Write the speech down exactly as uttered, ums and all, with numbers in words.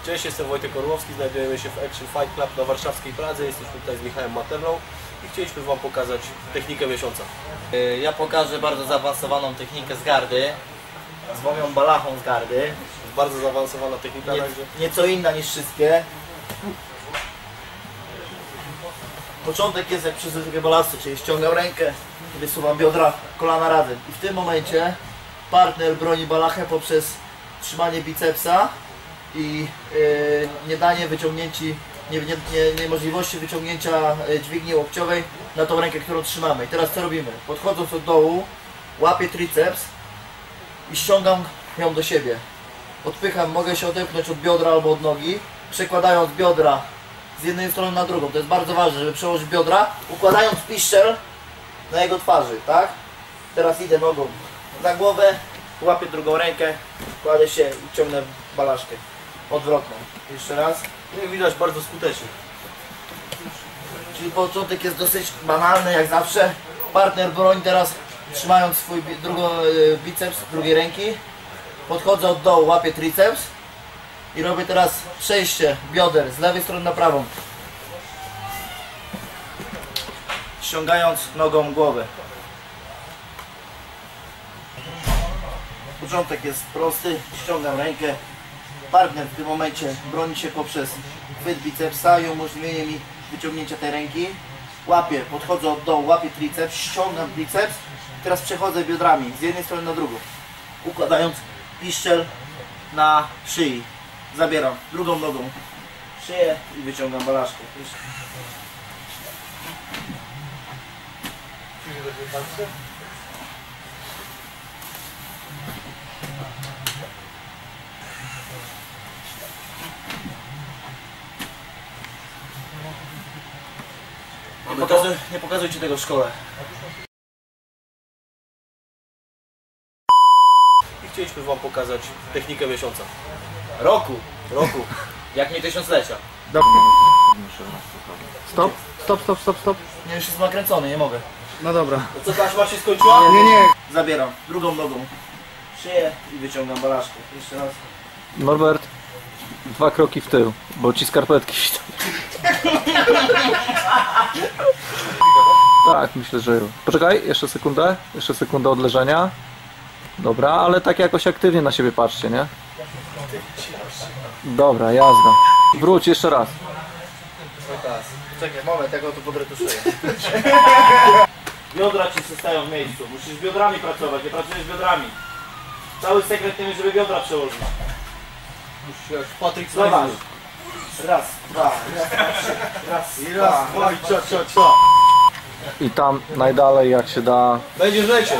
Cześć, jestem Wojtek Orłowski, znajdujemy się w Action Fight Club na warszawskiej Pradze. Jesteśmy tutaj z Michałem Materną i chcieliśmy Wam pokazać technikę miesiąca. Ja pokażę bardzo zaawansowaną technikę z gardy, z moją balachą z gardy. Bardzo zaawansowana technika, Nie, także... nieco inna niż wszystkie. Początek jest jak przy zwykłej balasty, czyli ściągam rękę, wysuwam biodra, kolana razem. I w tym momencie partner broni balachę poprzez trzymanie bicepsa i yy, nie danie wyciągnięci, nie, nie, nie, niemożliwości wyciągnięcia dźwigni łokciowej na tą rękę, którą trzymamy. I teraz co robimy? Podchodząc od dołu, łapię triceps i ściągam ją do siebie. Odpycham, mogę się odepchnąć od biodra albo od nogi, przekładając biodra z jednej strony na drugą. To jest bardzo ważne, żeby przełożyć biodra, układając piszczel na jego twarzy, tak? Teraz idę nogą za głowę, łapię drugą rękę, kładę się i ciągnę balaszkę odwrotną. Jeszcze raz. Jak widać, bardzo skutecznie. Czyli początek jest dosyć banalny, jak zawsze. Partner broni teraz, trzymając swój drugą biceps drugiej ręki. Podchodzę od dołu, łapię triceps i robię teraz przejście bioder z lewej strony na prawą, ściągając nogą głowę. Początek jest prosty, ściągam rękę. Partner w tym momencie broni się poprzez chwyt bicepsa i umożliwienie mi wyciągnięcia tej ręki. Łapię, podchodzę od dołu, łapię triceps, ściągam biceps. Teraz przechodzę biodrami z jednej strony na drugą, układając piszczel na szyi. Zabieram drugą nogą szyję i wyciągam balaszkę. Nie, pokazuj, nie pokazujcie tego w szkole. I chcieliśmy Wam pokazać technikę miesiąca. Roku, Roku. jak nie tysiąclecia. Stop, stop, stop, stop, stop. Nie, już jest nakręcony, nie mogę. No dobra. Co, taśma się skończyła? Nie, nie. Zabieram drugą nogą szyję i wyciągam balaszkę. Jeszcze raz. Norbert, dwa kroki w tył, bo ci skarpetki świtą. Tak, myślę, że... Poczekaj, jeszcze sekundę, jeszcze sekundę od leżenia. Dobra, ale tak jakoś aktywnie na siebie patrzcie, nie? Dobra, jazda. Wróć jeszcze raz. Czekaj, moment, jak go tu podretuszuję. Biodra ci zostają w miejscu. Musisz biodrami pracować, nie pracujesz biodrami. Cały sekret tym, żeby biodra przełożyć. Musisz jak Patryk Zobacz. Swayze. Raz, dwa, raz, dwa, trzy, raz, I raz, dwa, i cia, cia, cia. I tam najdalej jak się da. Będziesz leciał.